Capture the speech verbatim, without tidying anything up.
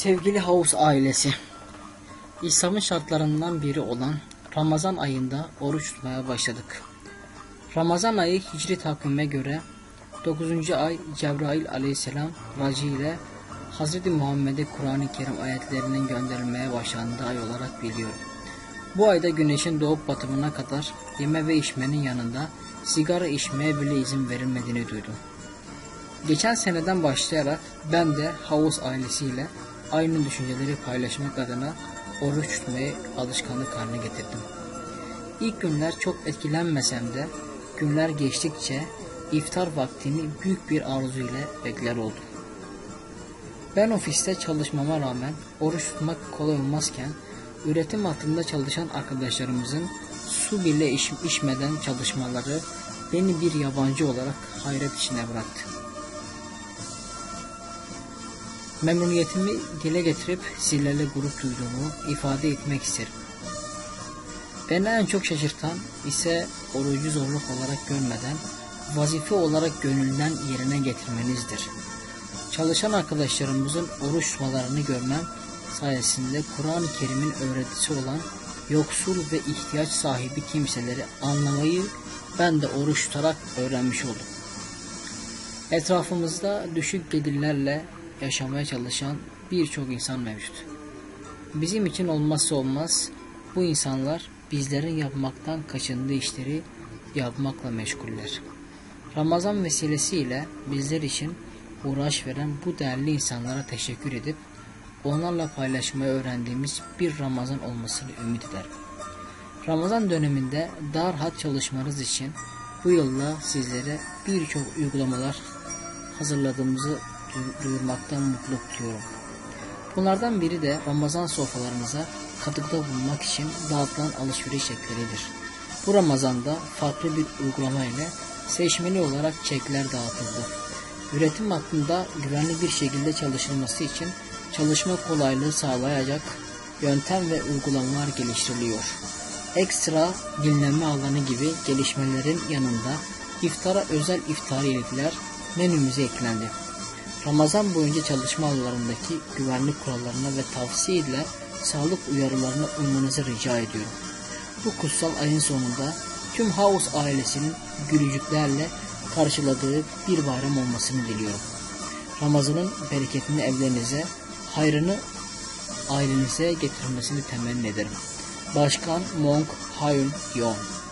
Sevgili Havuz ailesi, İslam'ın şartlarından biri olan Ramazan ayında oruç tutmaya başladık. Ramazan ayı Hicri takvime göre dokuzuncu ay Cebrail aleyhisselam vaciy ile Hz. Muhammed'e Kur'an-ı Kerim ayetlerinin gönderilmeye başlandığı ay olarak biliyorum. Bu ayda güneşin doğup batımına kadar yeme ve içmenin yanında sigara içmeye bile izin verilmediğini duydum. Geçen seneden başlayarak ben de Havuz ailesiyle aynı düşünceleri paylaşmak adına oruç tutmayı alışkanlık haline getirdim. İlk günler çok etkilenmesem de günler geçtikçe iftar vaktini büyük bir arzu ile bekler oldum. Ben ofiste çalışmama rağmen oruç tutmak kolay olmazken üretim hattında çalışan arkadaşlarımızın su bile iç, içmeden çalışmaları beni bir yabancı olarak hayret içine bıraktı. Memnuniyetimi dile getirip sizlerle gurur duyduğumu ifade etmek isterim. Beni en çok şaşırtan ise orucu zorluk olarak görmeden vazife olarak gönülden yerine getirmenizdir. Çalışan arkadaşlarımızın oruç tutmalarını görmem sayesinde Kur'an-ı Kerim'in öğretisi olan yoksul ve ihtiyaç sahibi kimseleri anlamayı ben de oruç tutarak öğrenmiş oldum. Etrafımızda düşük gelirlerle yaşamaya çalışan birçok insan mevcut. Bizim için olmazsa olmaz bu insanlar bizlerin yapmaktan kaçındığı işleri yapmakla meşguller. Ramazan vesilesiyle bizler için uğraş veren bu değerli insanlara teşekkür edip onlarla paylaşmayı öğrendiğimiz bir Ramazan olmasını ümit ederim. Ramazan döneminde daha rahat çalışmanız için bu yılda sizlere birçok uygulamalar hazırladığımızı duyurmaktan mutluluk duyuyorum. Bunlardan biri de Ramazan sofralarınıza katkıda bulunmak için dağıtılan alışveriş çekleridir. Bu Ramazan'da farklı bir uygulama ile seçmeli olarak çekler dağıtıldı. Üretim hattında güvenli bir şekilde çalışılması için çalışma kolaylığı sağlayacak yöntem ve uygulamalar geliştiriliyor. Ekstra dinlenme alanı gibi gelişmelerin yanında iftara özel iftariyelikler menümüze eklendi. Ramazan boyunca çalışma alanlarındaki güvenlik kurallarına ve tavsiyeler, sağlık uyarılarına uymanızı rica ediyorum. Bu kutsal ayın sonunda tüm Havuz ailesinin gülücüklerle karşıladığı bir bayram olmasını diliyorum. Ramazan'ın bereketini evlerinize, hayrını ailenize getirmesini temenni ederim. Başkan Monk Hayun Yong